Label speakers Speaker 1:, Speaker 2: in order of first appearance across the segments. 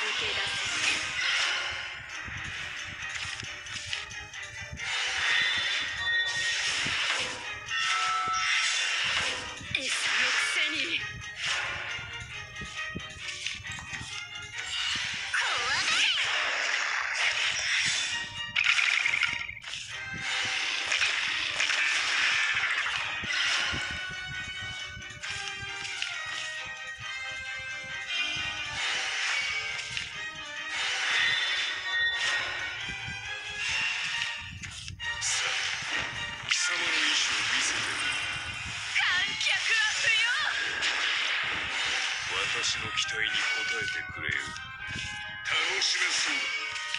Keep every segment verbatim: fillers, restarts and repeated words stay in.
Speaker 1: け出せ。餌のくせに
Speaker 2: 私の期待に応えてくれよ。楽しめそうだ。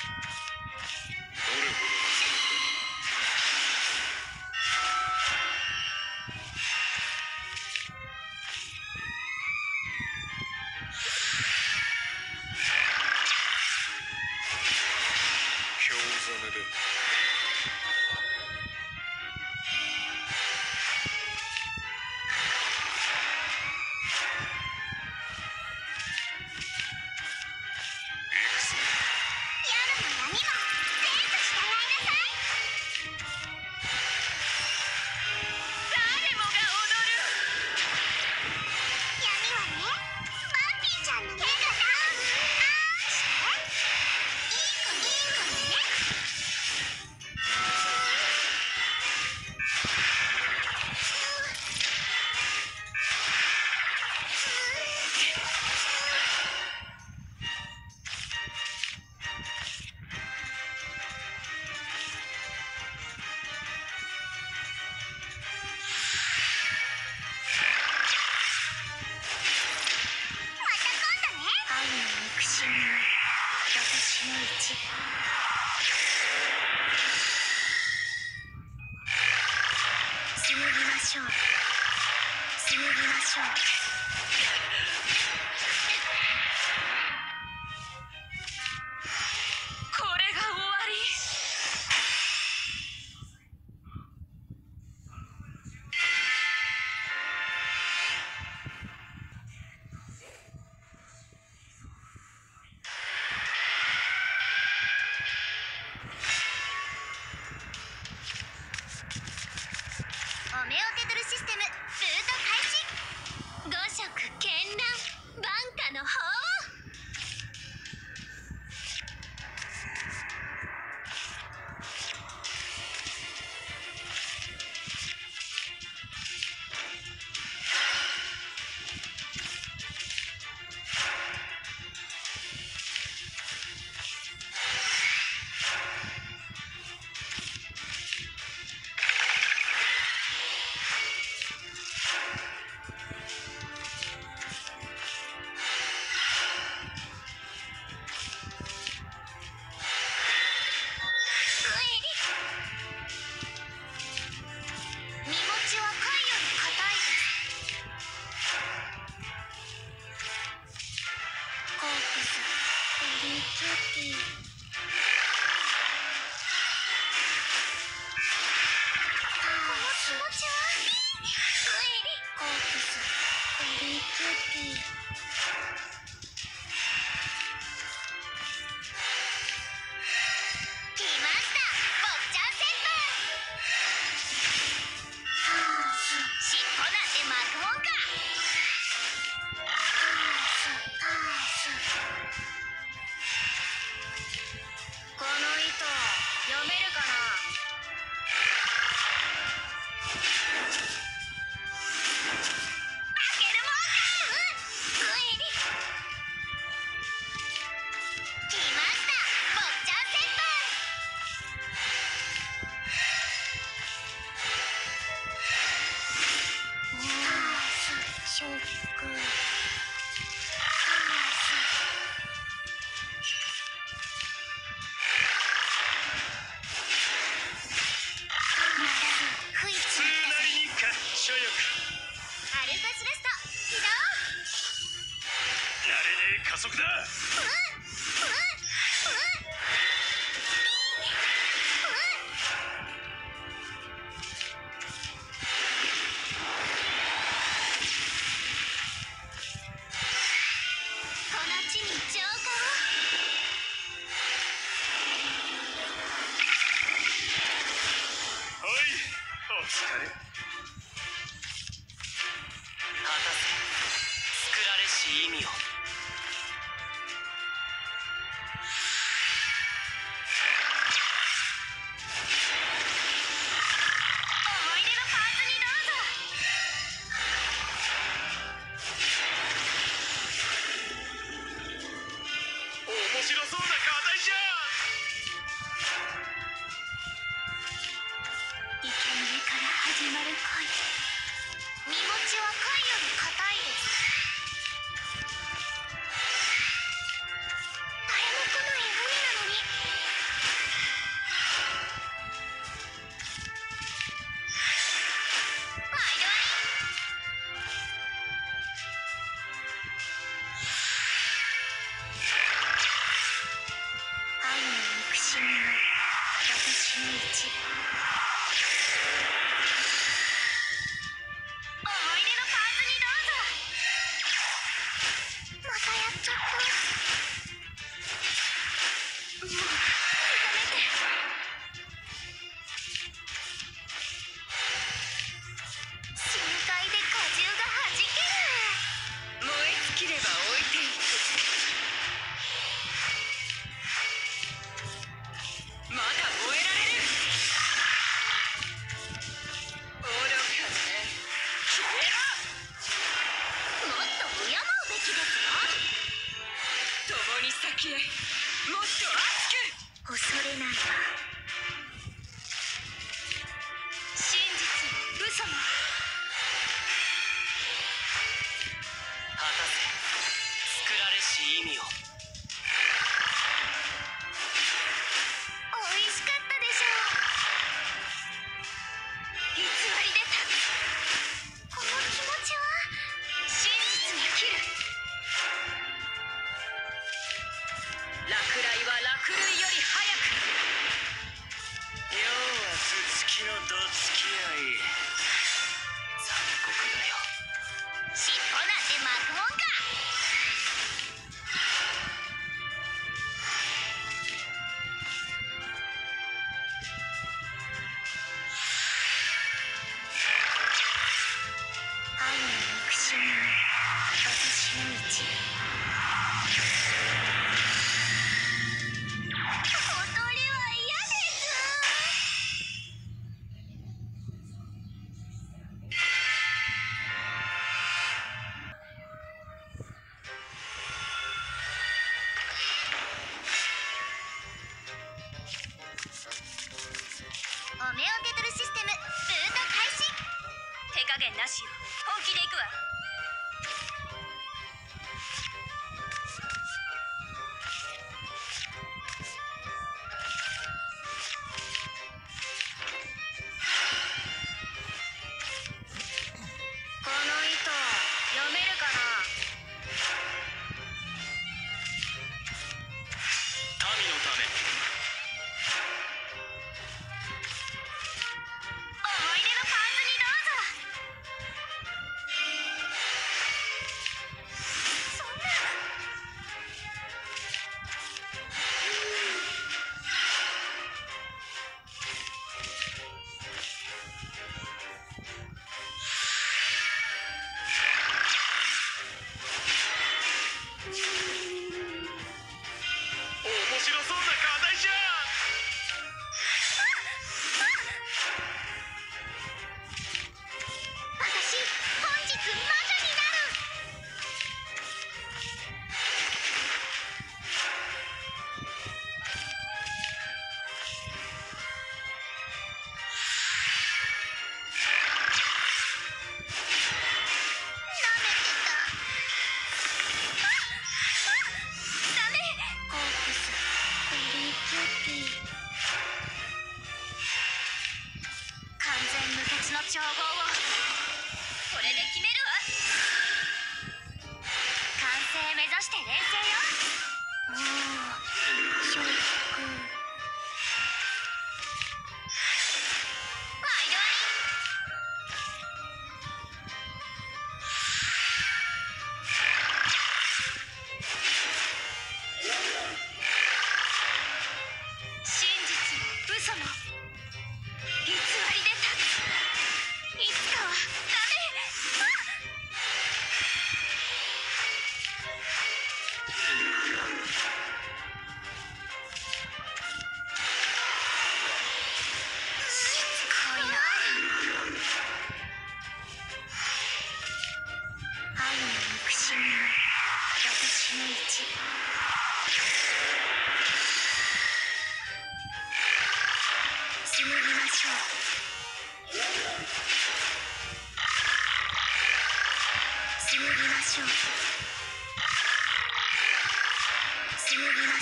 Speaker 2: どれほどの差だ。興ざめだ。
Speaker 3: オメオテトルシステムルート開始。五色絢爛万華の鳳凰。
Speaker 2: 加速だ。
Speaker 3: この地に浄化を。
Speaker 4: し意味を。
Speaker 3: 思い出のパーツにどうぞ。
Speaker 2: 面白そうな課題じゃ
Speaker 3: 生贄から始まる恋。身持ちは貝より硬いです。誰も来ない海なのに。毎度あり。愛の憎しみは私の一部。思い出のパーツにどうぞ。またやっちゃった。もうやめて。深海で果汁がはじける。
Speaker 1: 燃え尽きれば置いていく。まだ燃えられる。愚かね。消えろ。
Speaker 3: もっと敬うべきですよ。
Speaker 1: 共に先へ。もっと熱く。
Speaker 3: 恐れないわ。真実も嘘も。
Speaker 4: 果たせ作られし意味を。
Speaker 3: 美味しかったでしょう。偽り出た。この気持ちは真実に生きる。
Speaker 1: 落雷は落雷より早く。
Speaker 2: 要は頭突きのどつき合い。
Speaker 4: 残酷だよ。
Speaker 3: 尻尾なんて巻くもんか。愛の憎しみは私の一部。踊りは嫌です。オメオテトルシステムブート開始。
Speaker 1: 手加減なしよ。本気でいくわ。この糸読めるかな。
Speaker 2: 民のため。
Speaker 3: 思い出のパーツにどうぞ。そんな。
Speaker 2: 面白そうな課題じゃ
Speaker 3: 私本日魔女になる。舐めてた。あっ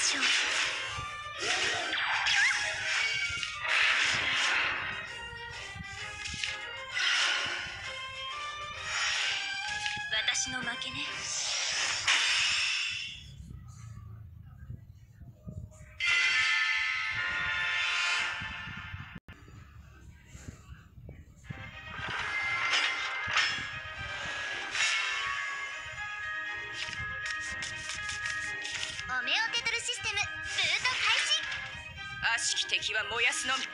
Speaker 3: しょう。私の負けね。オメオテトルシステムブート開始。
Speaker 1: 悪しき敵は燃やすのみ。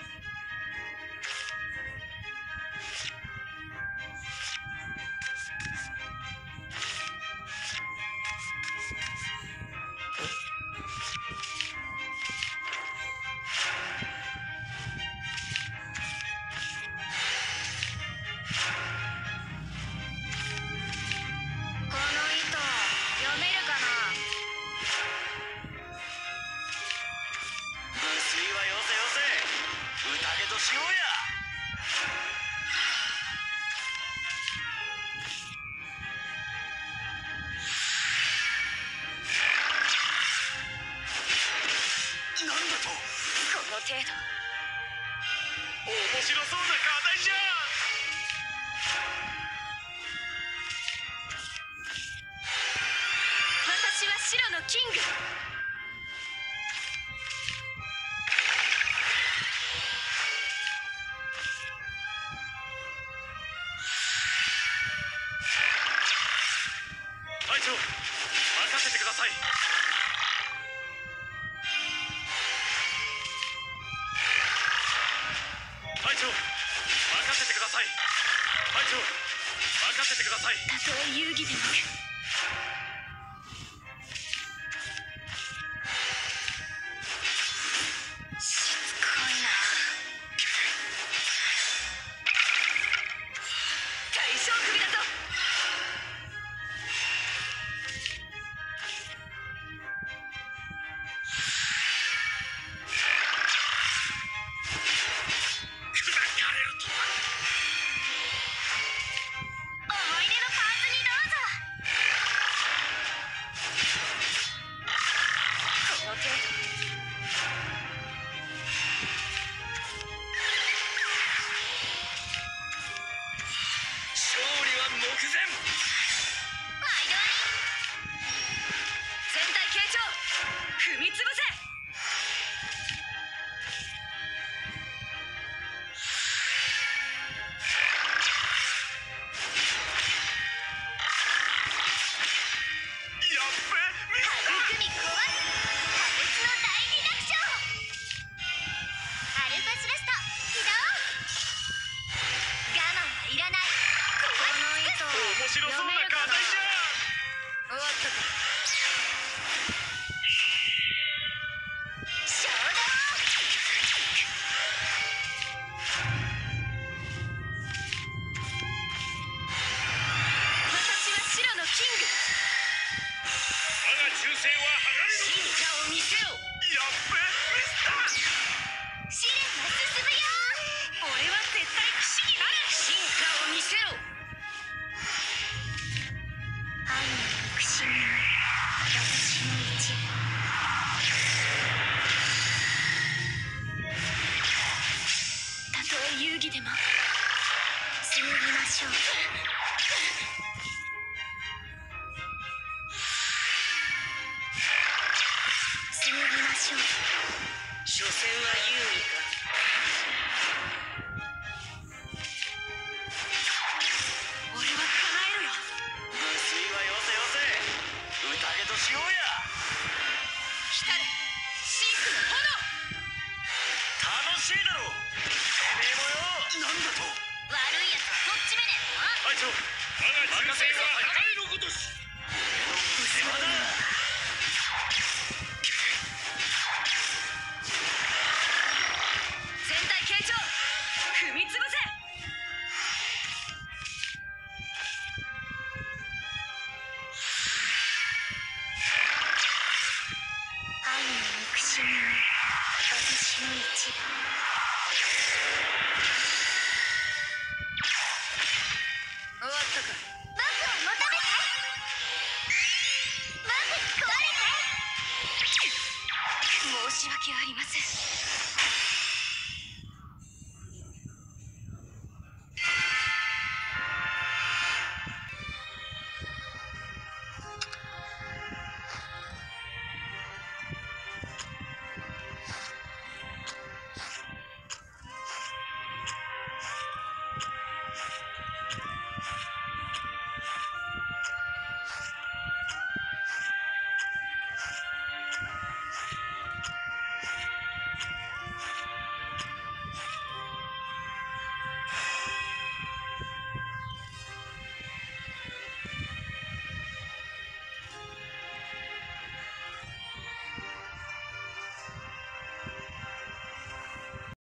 Speaker 1: この糸読めるかな。
Speaker 4: 無粋はよせよせ、宴としようや。
Speaker 2: なんだと。
Speaker 1: この程度。
Speaker 2: 面白そうな課題じゃん。
Speaker 1: 私は白のキング。
Speaker 2: 隊長、任せてください。隊長、任せてください。隊長、任せてください。
Speaker 1: たとえ遊戯でも。しつこいな。大将首だぞ。
Speaker 2: 砕かれるとは。
Speaker 3: 思い出のパーツにどうぞ。
Speaker 1: この程度。
Speaker 4: 勝利は目前。
Speaker 3: 毎度あ
Speaker 1: 全体傾聴踏み潰せ。
Speaker 2: やっべ、ミス
Speaker 3: り組み壊す破滅の大リダクション。アルファスラスト起動。我慢はいらない。
Speaker 1: この糸
Speaker 2: 面白そうな課題じゃん。
Speaker 1: 終わったか。
Speaker 3: 衝動。
Speaker 1: 私は白のキング。
Speaker 2: 我が忠誠は剥がれる。
Speaker 1: 進化を見せろ。
Speaker 2: やっべ、ミスタ
Speaker 3: 試練が進むよ。
Speaker 1: 俺は絶対不思議なる。進化を見せろ。
Speaker 3: 愛の憎しみも私の一部。
Speaker 1: たとえ遊戯でも。
Speaker 3: 紡ぎましょう。紡ぎましょう。
Speaker 1: 所詮は優位か。俺は叶えるよ。
Speaker 4: 無粋はよせよせ、宴としようや。
Speaker 1: 来たれシンクの炎。
Speaker 4: 楽しいだろう。てめえもよ。なんだと。
Speaker 3: 悪いやつはとっちめねえの。
Speaker 2: 隊長、我が忠誠は破壊のごとし。
Speaker 4: 手間だ。
Speaker 1: 全体傾聴踏み潰せ。
Speaker 3: 愛の憎しみも私の一部。
Speaker 1: 終わったか。
Speaker 3: 僕を求めて。僕に食われて。
Speaker 1: し訳ありません。